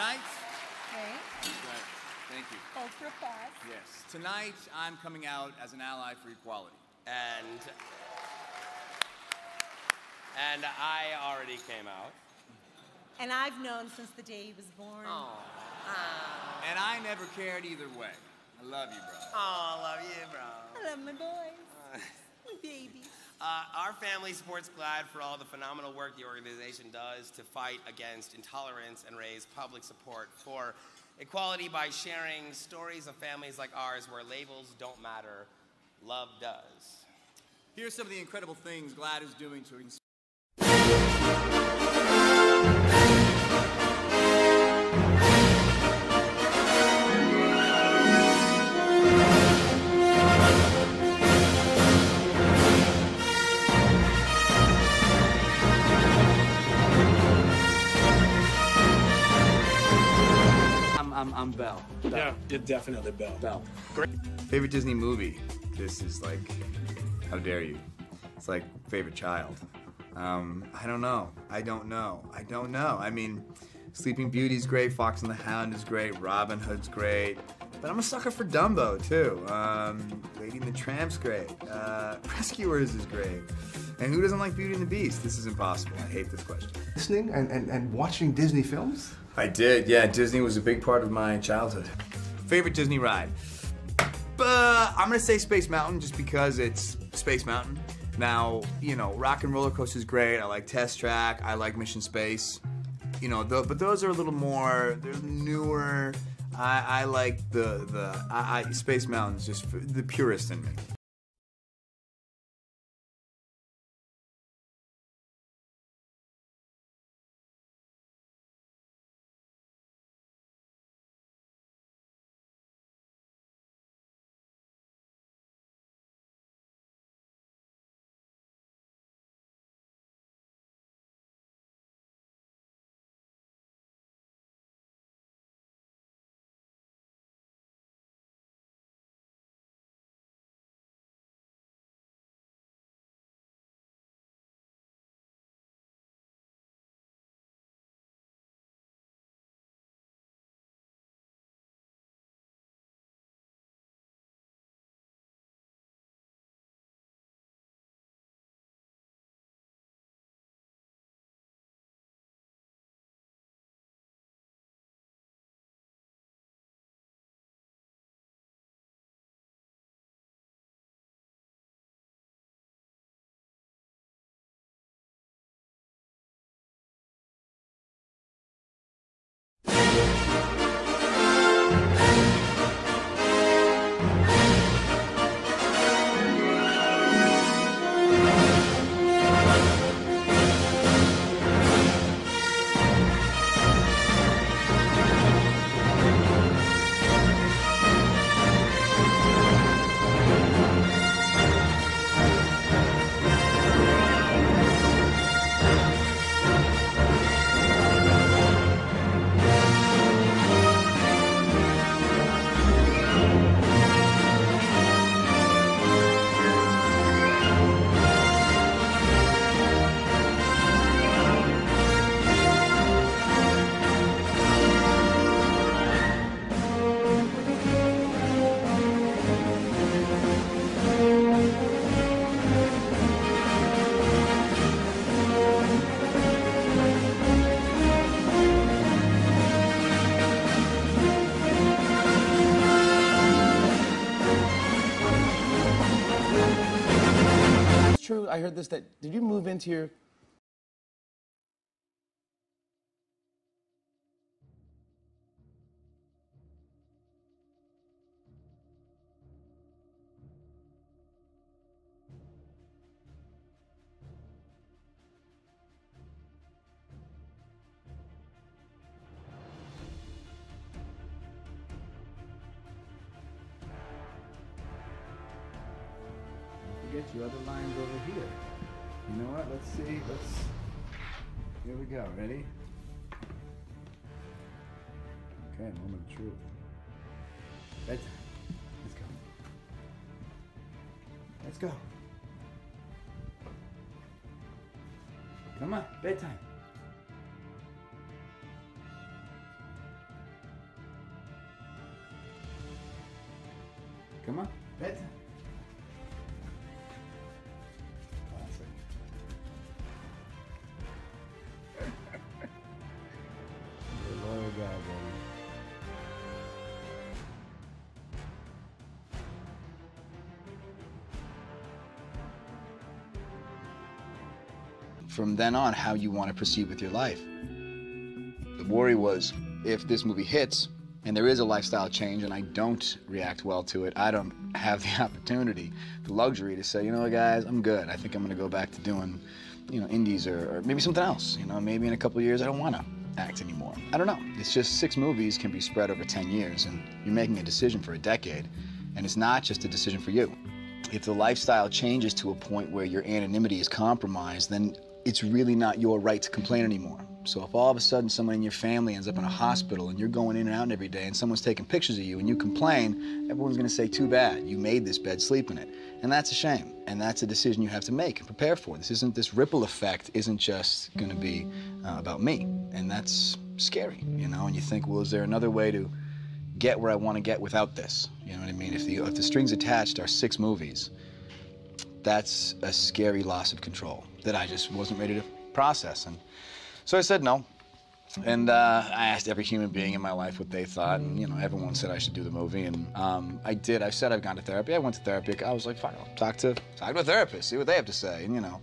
Tonight, Okay. right, thank you. Hold for applause. Yes, tonight I'm coming out as an ally for equality. And I already came out. And I've known since the day he was born. Oh. And I never cared either way. I love you, bro. Oh, I love you, bro. I love my boys. My babies. Our family supports GLAAD for all the phenomenal work the organization does to fight against intolerance and raise public support for equality by sharing stories of families like ours where labels don't matter, love does. Here's some of the incredible things GLAAD is doing to inspire. I'm Belle. Yeah, you're definitely Belle. Belle. Great. Favorite Disney movie? This is like, how dare you? It's like favorite child. I don't know. I don't know. I mean, Sleeping Beauty's great, Fox and the Hound is great, Robin Hood's great, but I'm a sucker for Dumbo too. Lady and the Tramp's great. Rescuers is great. And who doesn't like Beauty and the Beast? This is impossible. I hate this question. Listening and watching Disney films? I did, yeah. Disney was a big part of my childhood. Favorite Disney ride? I'm gonna say Space Mountain just because it's Space Mountain. Now, you know, Rock and Roller Coaster is great. I like Test Track. I like Mission Space. You know, but those are a little more, they're newer. I like the Space Mountain's just the purist in me. True, I heard this, that, did you move into your... Get your other lines over here. You know what? Let's see. Here we go. Ready? Okay, moment of truth. Bedtime. Let's go. Come on, bedtime. from then on how you want to proceed with your life. The worry was, if this movie hits and there is a lifestyle change and I don't react well to it, I don't have the opportunity, the luxury to say, you know what, guys, I'm good. I think I'm going to go back to doing, you know, indies or maybe something else. You know, maybe in a couple of years I don't want to act anymore. I don't know. It's just 6 movies can be spread over 10 years, and you're making a decision for a decade, and it's not just a decision for you. If the lifestyle changes to a point where your anonymity is compromised, then it's really not your right to complain anymore. So if all of a sudden someone in your family ends up in a hospital and you're going in and out every day and someone's taking pictures of you and you complain, everyone's gonna say, too bad, you made this bed, sleep in it. And that's a shame, and that's a decision you have to make and prepare for. This ripple effect isn't just gonna be about me, and that's scary, you know, and you think, well, is there another way to get where I wanna get without this? You know what I mean? If the strings attached are 6 movies, that's a scary loss of control that I just wasn't ready to process. And so I said no. And I asked every human being in my life what they thought, and you know, everyone said I should do the movie, and I did. I said I've gone to therapy. I went to therapy. I was like, fine, I'll talk to a therapist, see what they have to say, and you know,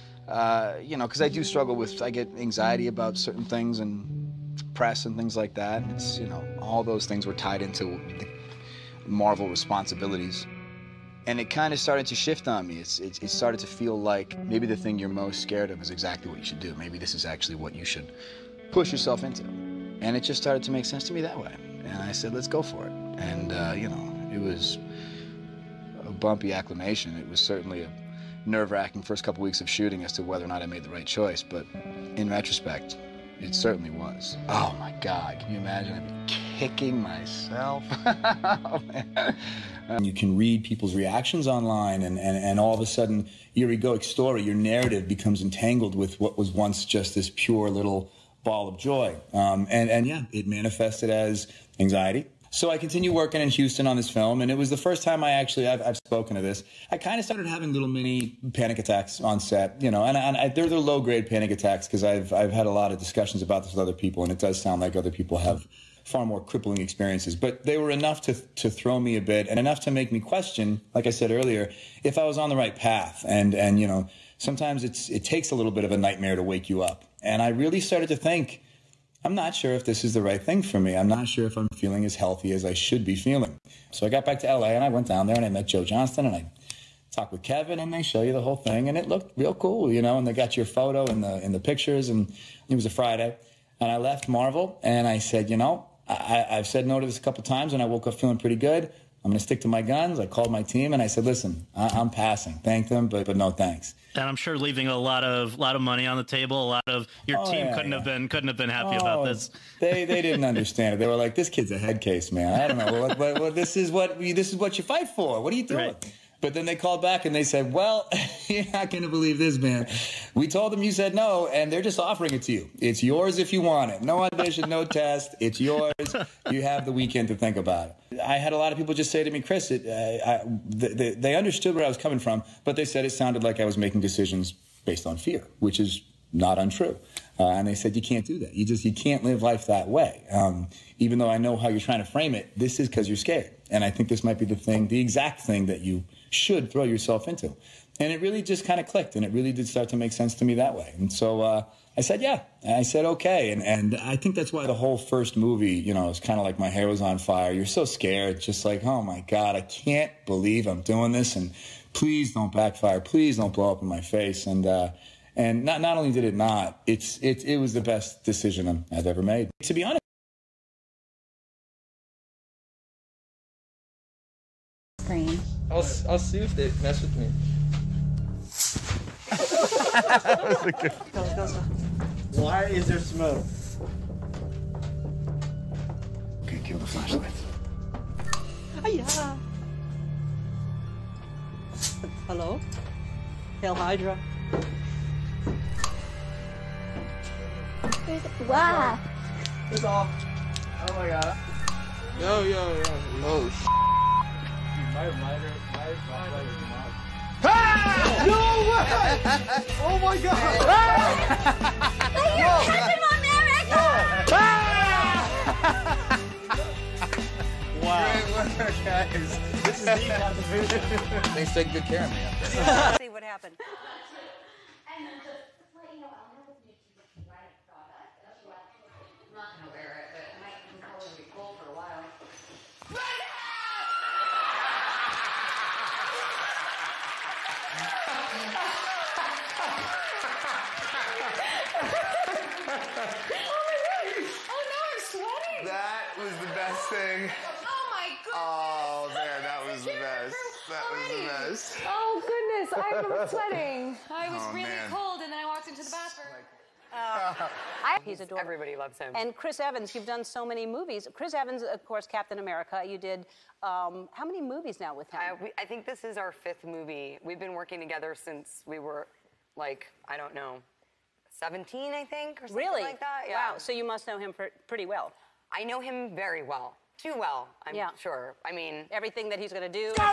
because I do struggle with, I get anxiety about certain things and press and things like that. And it's, you know, all those things were tied into the Marvel responsibilities. And it kind of started to shift on me. It started to feel like maybe the thing you're most scared of is exactly what you should do. Maybe this is actually what you should push yourself into. And it just started to make sense to me that way. And I said, let's go for it. And, you know, it was a bumpy acclimation. It was certainly a nerve-wracking first couple weeks of shooting as to whether or not I made the right choice. But in retrospect, it certainly was. Oh, my God. Can you imagine? I'd be kicking myself. Oh, man. You can read people's reactions online, and all of a sudden, your egoic story, your narrative becomes entangled with what was once just this pure little ball of joy. And yeah, it manifested as anxiety. So I continued working in Houston on this film, and it was the first time I've spoken of this. I kind of started having little mini panic attacks on set, you know, and they're low-grade panic attacks because I've had a lot of discussions about this with other people, and it does sound like other people have far more crippling experiences, but they were enough to throw me a bit and enough to make me question, like I said earlier, if I was on the right path. And you know, sometimes it takes a little bit of a nightmare to wake you up. And I really started to think, I'm not sure if this is the right thing for me. I'm not sure if I'm feeling as healthy as I should be feeling. So I got back to LA and I went down there and I met Joe Johnston and I talked with Kevin, and they show you the whole thing, and it looked real cool, you know, and they got your photo in the pictures, and it was a Friday. And I left Marvel and I said, you know, I've said no to this a couple times, and I woke up feeling pretty good. I'm going to stick to my guns. I called my team, and I said, listen, I'm passing. Thanked them, but no thanks. And I'm sure leaving a lot of money on the table. A lot of your team couldn't have been happy about this. They didn't understand it. They were like, this kid's a head case, man. I don't know. Well, this is what you fight for. What are you doing? Right. But then they called back and they said, well, you're not going to believe this, man. We told them you said no, and they're just offering it to you. It's yours if you want it. No audition, no test. It's yours. You have the weekend to think about it. I had a lot of people just say to me, Chris, they understood where I was coming from, but they said it sounded like I was making decisions based on fear, which is not untrue. And they said, you can't do that. You can't live life that way. Even though I know how you're trying to frame it, this is because you're scared. And I think this might be the exact thing that you should throw yourself into. And it really just kind of clicked, and it really did start to make sense to me that way. And so I said, yeah. And I said, okay. And I think that's why the whole first movie, you know, is kind of like my hair was on fire. You're so scared, just like, oh my God, I can't believe I'm doing this. And please don't backfire. Please don't blow up in my face. And not only did it not, it was the best decision I've ever made. To be honest. Screen. I'll see if they mess with me. Why is there smoke? Okay, kill the flashlights. Hiya. Hello? Hail Hydra. Wow. It's off. Oh my God. Yo. Oh, My lighter is not. Ah! No way! Oh my God! Hey, you're Captain America! Wow. Great work, guys. This is the Captain America. Thanks for taking good care of me out there. See what happened. And then just let you know Oh, now I'm sweating. That was the best thing. Oh my goodness. Oh man, that was the best. That was the best. Oh goodness, I'm sweating. I was Oh, really man. cold, and then I walked into the bathroom. He's adorable. Everybody loves him. And Chris Evans, you've done so many movies. Chris Evans, of course, Captain America. You did how many movies now with him? I think this is our 5th movie. We've been working together since we were, like, I don't know, 17, I think, or something Really? like that. Yeah. Wow. So you must know him pretty well. I know him very well. Too well, I'm sure. I mean, everything that he's going to do.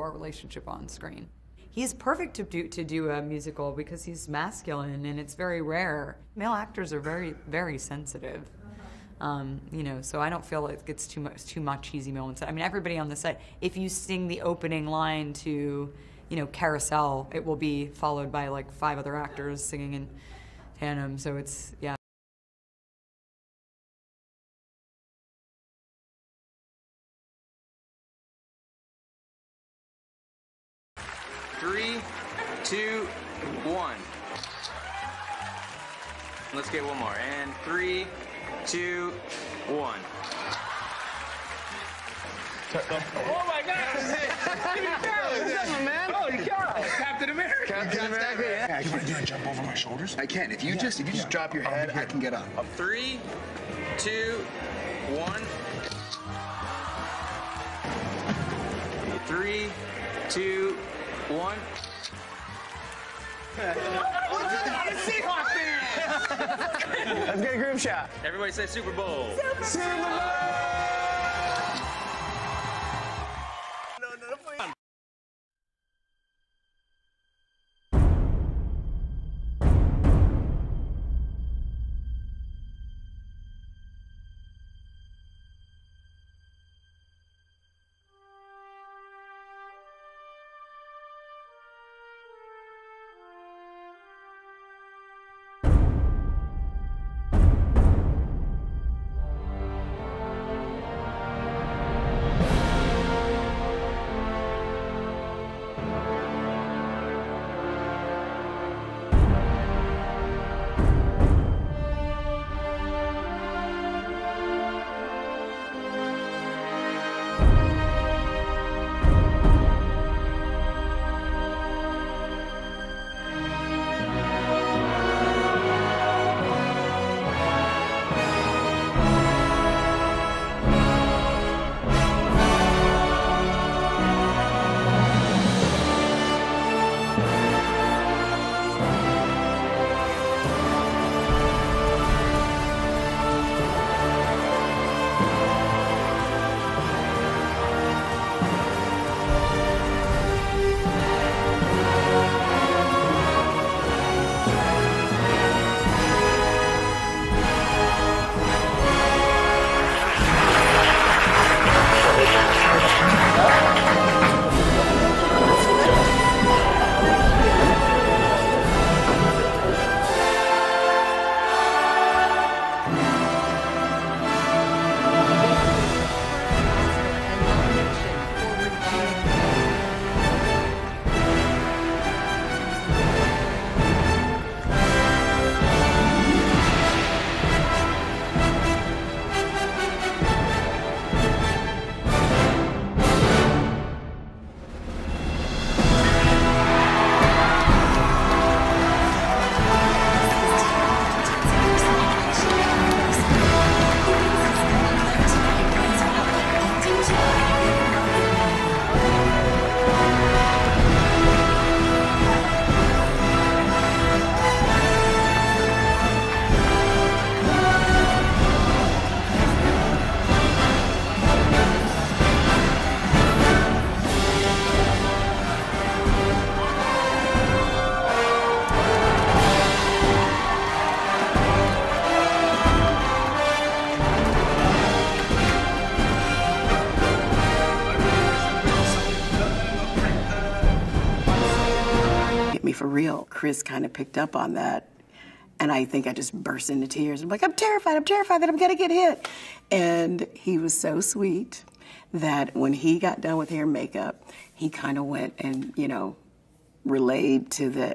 our relationship on screen. He's perfect to do a musical because he's masculine, and it's very rare. Male actors are very, very sensitive. You know, so I don't feel like it's too much cheesy moments. I mean, everybody on the set, if you sing the opening line to, you know, Carousel, it will be followed by like 5 other actors singing in tandem. So it's, yeah. Three, two, one. Let's get one more. And 3, 2, 1. Oh my God! Man. Holy cow! Captain America! Captain America, yeah. You want to do a jump over my shoulders? I can. If you just drop your head, I can get up. 3, 2, 1. 3, 2, 1. Seahawks fan! Let's get a group shot. Everybody say Super Bowl. Super Bowl! For real, Chris kind of picked up on that, and I think I just burst into tears. I'm like, I'm terrified that I'm gonna get hit. And he was so sweet that when he got done with hair and makeup, he kind of went and, you know, relayed to the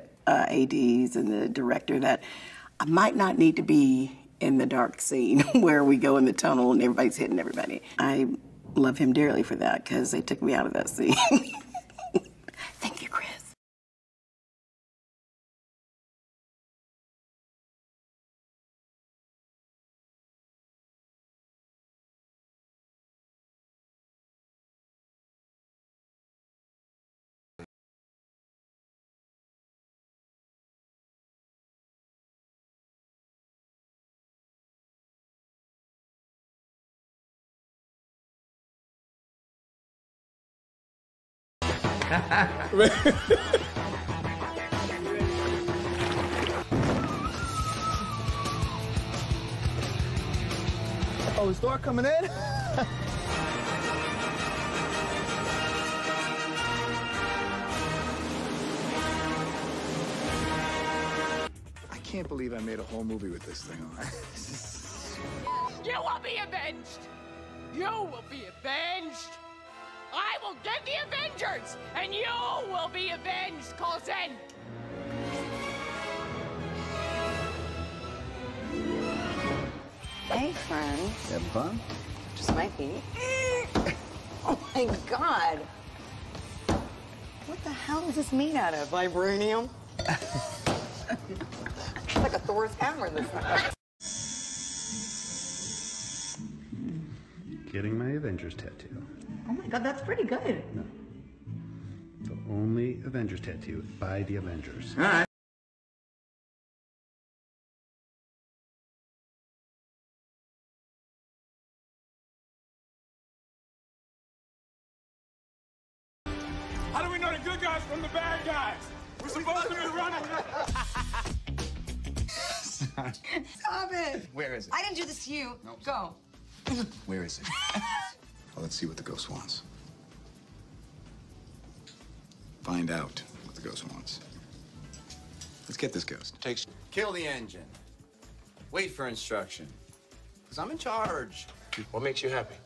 ADs and the director that I might not need to be in the dark scene where we go in the tunnel and everybody's hitting everybody. I love him dearly for that because they took me out of that scene. Thank you, Chris. Oh, is Thor coming in? I can't believe I made a whole movie with this thing on. You will be avenged! You will be avenged! I will get the Avengers, and you will be avenged, Coulson! Hey, friend. You having fun? Just might be. Oh my god. What the hell is this made out of? Vibranium? It's like a Thor's hammer this time. Getting my Avengers tattoo. Oh my god, that's pretty good. No. The only Avengers tattoo by the Avengers. All right. How do we know the good guys from the bad guys? We're supposed to be running. Stop it! Where is it? I didn't do this to you. Nope. Go. Where is it? Well, let's see what the ghost wants. Find out what the ghost wants. Let's get this ghost. Kill the engine. Wait for instruction. Because I'm in charge. What makes you happy?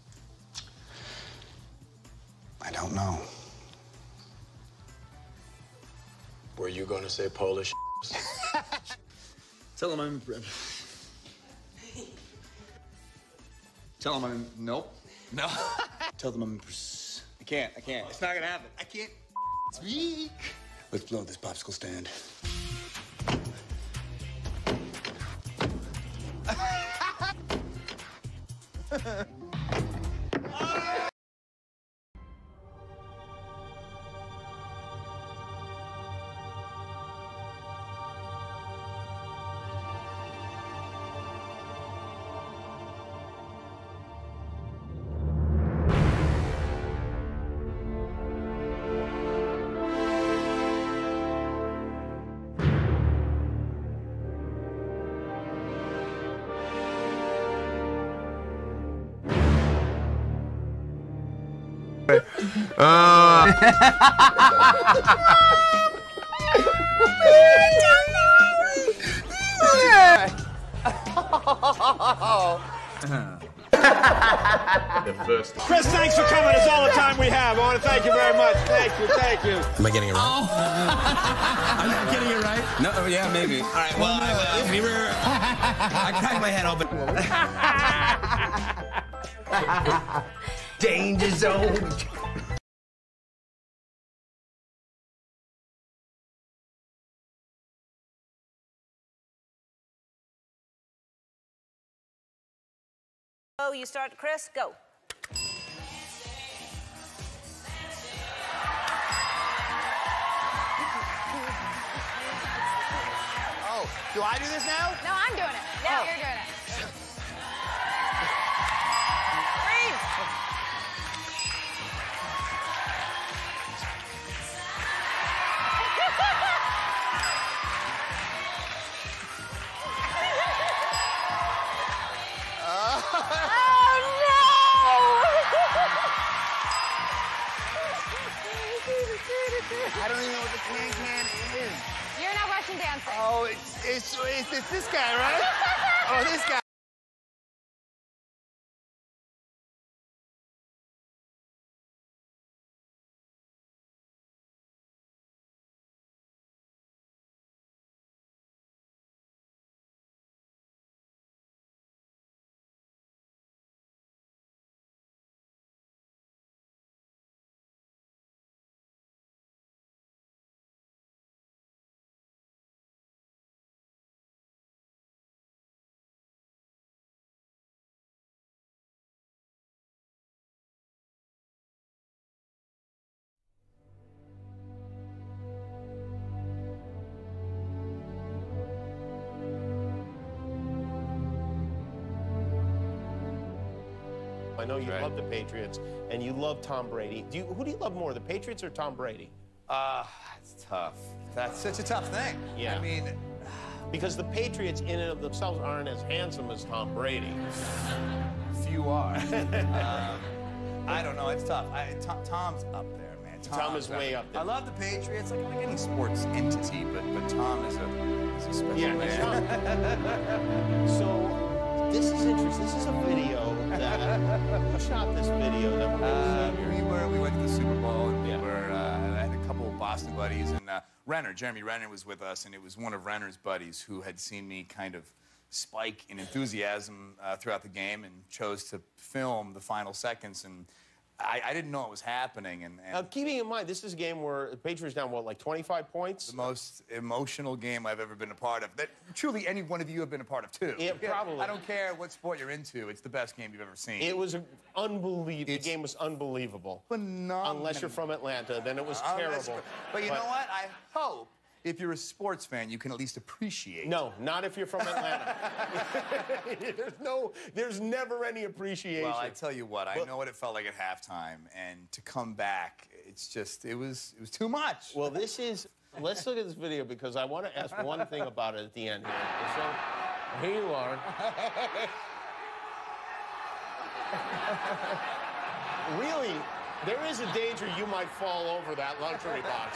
I don't know. Were you going to say Polish? Tell him I'm... Tell him I'm... Nope. No. Tell them I'm... I can't. It's not gonna happen. I can't speak. Let's blow this popsicle stand. Chris, thanks for coming. It's all the time we have. I want to thank you very much. Thank you. Am I getting it right? I'm not getting it right. No, yeah, maybe. All right, well, I cracked my head open. Danger zone. Oh, you start, Chris, go. Oh, do I do this now? No, I'm doing it. Now you're doing it. I don't even know what the can is. You're not Russian dancing. Oh, it's this guy, right? Oh, this guy. I know you love the Patriots, and you love Tom Brady. Who do you love more, the Patriots or Tom Brady? It's tough. That's such a tough thing. Yeah. I mean, because the Patriots in and of themselves aren't as handsome as Tom Brady. Few are. I don't know. It's tough. Tom's up there, man. Tom is way up there. I love the Patriots, like any sports entity, but Tom is a special man. So this is interesting. This is a video that who shot this video that we're going to see here? We went to the Super Bowl, and I had a couple of Boston buddies, and Jeremy Renner was with us, and it was one of Renner's buddies who had seen me kind of spike in enthusiasm throughout the game and chose to film the final seconds, and I didn't know it was happening. And keeping in mind, this is a game where the Patriots down, what, like 25 points? The most emotional game I've ever been a part of, that truly any one of you have been a part of, too. Yeah, probably. I don't care what sport you're into. It's the best game you've ever seen. It was unbelievable. The game was unbelievable. Phenomenal. Unless you're from Atlanta, then it was terrible. But you know what? I hope if you're a sports fan, you can at least appreciate. No, not if you're from Atlanta. There's never any appreciation. Well, I tell you what, I know what it felt like at halftime, and to come back, it's just, it was too much. Well, let's look at this video, because I want to ask one thing about it at the end here. So, here you are. Really, there is a danger you might fall over that luxury box.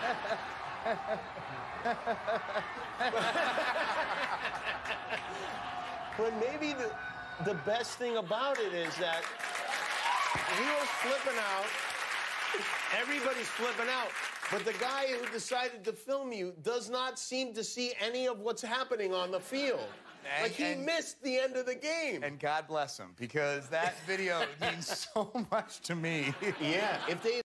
But maybe the best thing about it is that we are flipping out. Everybody's flipping out. But the guy who decided to film you does not seem to see any of what's happening on the field. Like, he missed the end of the game. And God bless him, because that video means so much to me. Yeah, if they...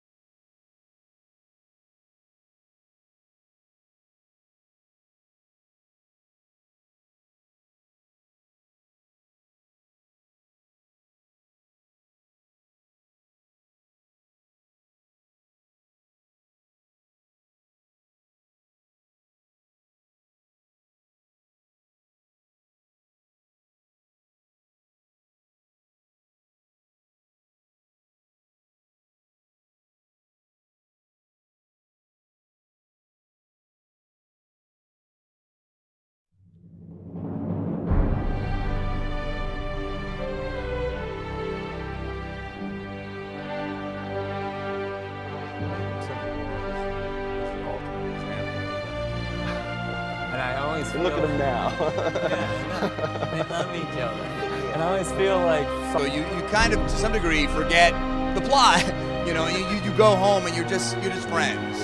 Look at them now. They love each other. And I always feel like... So you kind of, to some degree, forget the plot. You know, you go home and you're just friends.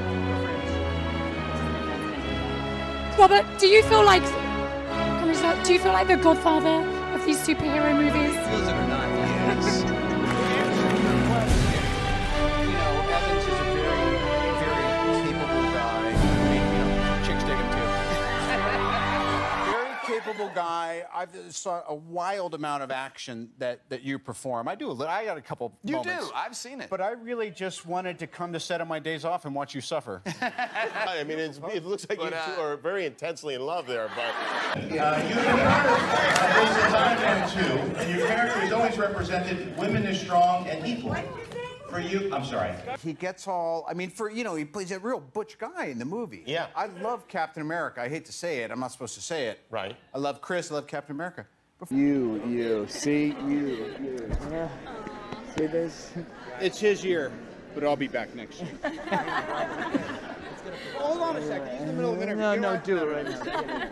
Robert, do you feel like the godfather of these superhero movies? Feels it or not, yes. You know, Evans is a very, very capable guy. I mean, you know, chicks dig him too. Very capable guy. I saw a wild amount of action that you perform. I got a couple moments. You do. I've seen it. But I really just wanted to come to set on my days off and watch you suffer. I mean, it looks like you two are very intensely in love there, but... You versus Iron Man 2, and your character has always represented women as strong and equal. For you, I'm sorry. He gets all, I mean, he plays a real butch guy in the movie. Yeah. I love Captain America. I hate to say it. I'm not supposed to say it. Right. I love Chris. I love Captain America. You. See this? It's his year, but I'll be back next year. Hold on a second. He's in the middle of an interview. No, do it right now.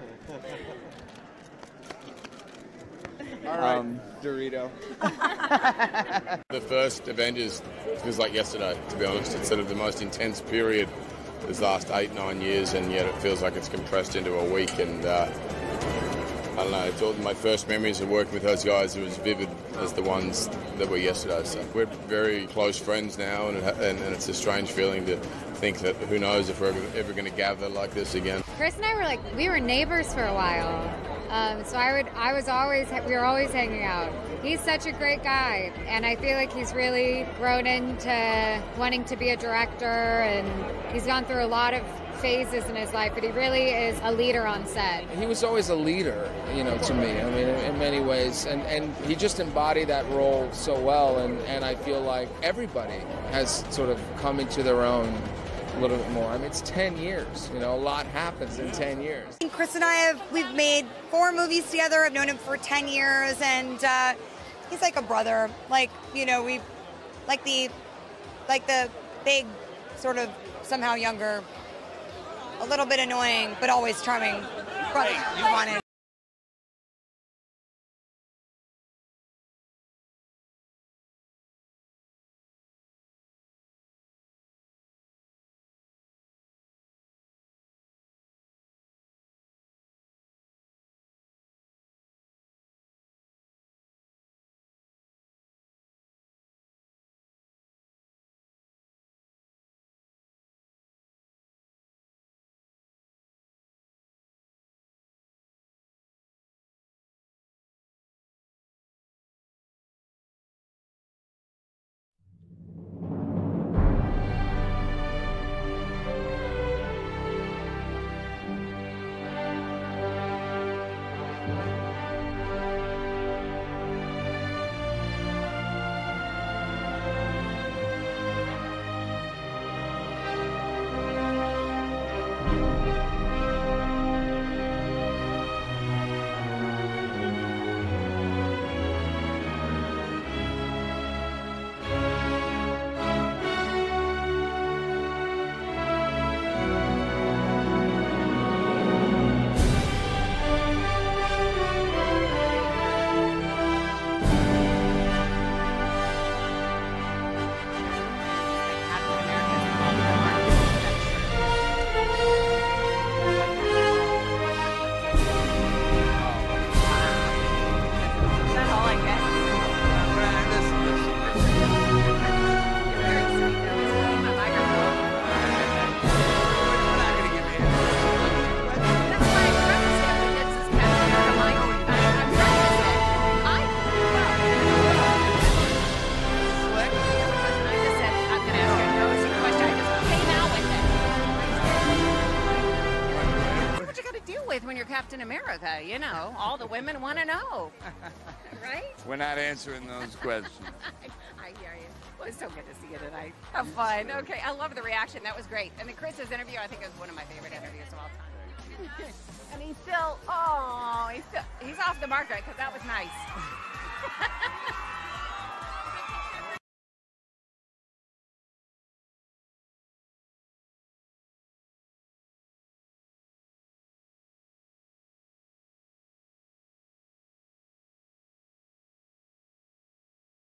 All right, Dorito. The first Avengers feels like yesterday, to be honest. It's sort of the most intense period this last 8-9 years, and yet it feels like it's compressed into a week. And I don't know, it's all my first memories of working with those guys are as vivid as the ones that were yesterday. So we're very close friends now, and it's a strange feeling to think that who knows if we're ever going to gather like this again. Chris and I we were neighbors for a while. So we were always hanging out. He's such a great guy, and I feel like he's really grown into wanting to be a director, and he's gone through a lot of phases in his life, but he really is a leader on set. He was always a leader, you know, to me. I mean, in many ways, and he just embodied that role so well. And I feel like everybody has sort of come into their own a little bit more. I mean, it's 10 years. You know, a lot happens in 10 years. Chris and we've made 4 movies together. I've known him for 10 years, and he's like a brother. Like, you know, we like the big, sort of somehow younger, a little bit annoying, but always charming brother you wanted. When you're Captain America, you know, all the women want to know, right? We're not answering those questions. I hear you. Well, it's so good to see you tonight. Have fun. Okay, I love the reaction. That was great. And then Chris's interview, I think, is one of my favorite interviews of all time. And he's still, he's off the market because that was nice.